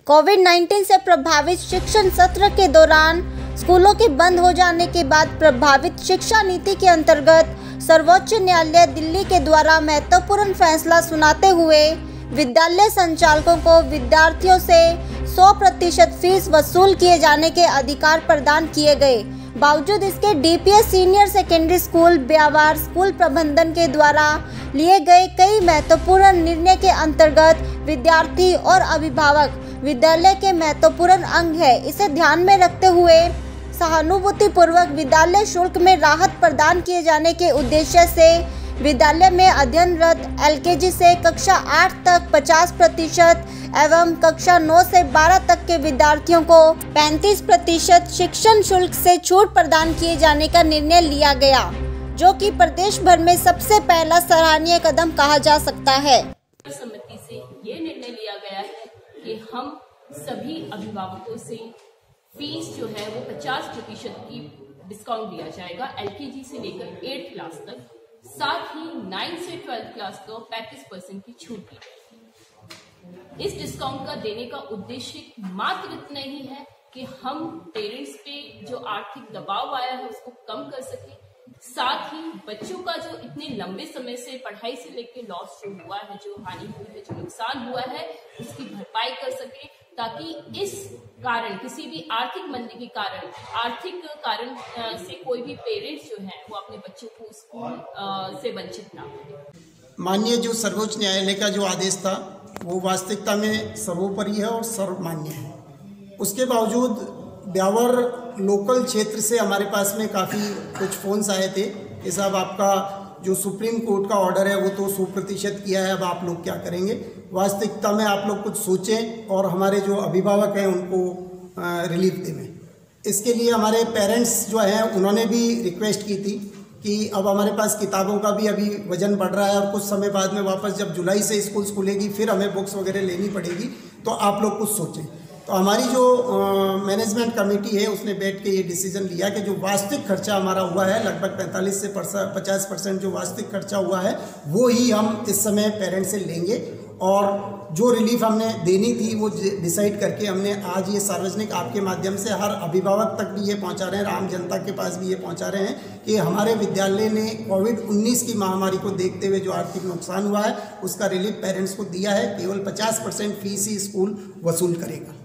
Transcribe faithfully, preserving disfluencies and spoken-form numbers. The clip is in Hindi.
कोविड उन्नीस से प्रभावित शिक्षण सत्र के दौरान स्कूलों के बंद हो जाने के बाद प्रभावित शिक्षा नीति के अंतर्गत सर्वोच्च न्यायालय दिल्ली के द्वारा महत्वपूर्ण फैसला सुनाते हुए विद्यालय संचालकों को विद्यार्थियों से सौ प्रतिशत फीस वसूल किए जाने के अधिकार प्रदान किए गए। बावजूद इसके DPS senior secondary school Beawar school प्रबंधन के द्वारा लिए गए कई महत्वपूर्ण निर्णय के अंतर्गत विद्यार्थी और अभिभावक विद्यालय के महत्वपूर्ण अंग है। इसे ध्यान में रखते हुए सहानुभूतिपूर्वक विद्यालय शुल्क में राहत प्रदान किए जाने के उद्देश्य से विद्यालय में अध्ययनरत एलकेजी से कक्षा आठ तक पचास प्रतिशत एवं कक्षा नौ से बारह तक के विद्यार्थियों को पैंतीस प्रतिशत शिक्षण शुल्क से छूट प्रदान किए जाने का निर्णय लिया गया, जो कि प्रदेश भर में सबसे पहला सराहनीय कदम कहा जा सकता है। समिति से ये निर्णय लिया गया है कि हम सभी अभिभावकों से फीस जो है वो पचास प्रतिशत की डिस्काउंट दिया जाएगा एलकेजी से लेकर एट्थ क्लास तक, साथ ही नाइन्थ से ट्वेल्थ क्लास को पैंतीस परसेंट की छूट दी जाएगी। इस डिस्काउंट का देने का उद्देश्य मात्र इतना ही है कि हम पेरेंट्स पे जो आर्थिक दबाव आया है उसको कम कर सके, साथ ही बच्चों का जो इतने लंबे समय से पढ़ाई से लेकर लॉस जो हुआ है, जो हानि हुई है, जो नुकसान हुआ है, उसकी भरपाई कर सके, ताकि इस कारण किसी भी आर्थिक मंदी के कारण आर्थिक कारण से कोई भी पेरेंट्स जो है वो अपने बच्चों को स्कूल से वंचित ना हो। माननीय जो सर्वोच्च न्यायालय का जो आदेश था वो वास्तविकता में सर्वोपरि है और सर्वमान्य है। उसके बावजूद ब्यावर लोकल क्षेत्र से हमारे पास में काफ़ी कुछ फ़ोन्स आए थे कि साहब आपका जो सुप्रीम कोर्ट का ऑर्डर है वो तो सौ प्रतिशत किया है, अब आप लोग क्या करेंगे। वास्तविकता में आप लोग कुछ सोचें और हमारे जो अभिभावक हैं उनको रिलीफ दें। इसके लिए हमारे पेरेंट्स जो हैं उन्होंने भी रिक्वेस्ट की थी कि अब हमारे पास किताबों का भी अभी वजन बढ़ रहा है और कुछ समय बाद में वापस जब जुलाई से स्कूल खुलेगी फिर हमें बुक्स वगैरह लेनी पड़ेगी, तो आप लोग कुछ सोचें। तो हमारी जो मैनेजमेंट कमेटी है उसने बैठ के ये डिसीजन लिया कि जो वास्तविक खर्चा हमारा हुआ है लगभग पैंतालीस से पचास परसेंट जो वास्तविक खर्चा हुआ है वो ही हम इस समय पेरेंट्स से लेंगे, और जो रिलीफ हमने देनी थी वो डिसाइड करके हमने आज ये सार्वजनिक आपके माध्यम से हर अभिभावक तक भी ये पहुंचा रहे हैं, आम जनता के पास भी ये पहुंचा रहे हैं कि हमारे विद्यालय ने कोविड उन्नीस की महामारी को देखते हुए जो आर्थिक नुकसान हुआ है उसका रिलीफ पेरेंट्स को दिया है। केवल पचास परसेंट फीस ही स्कूल वसूल करेगा।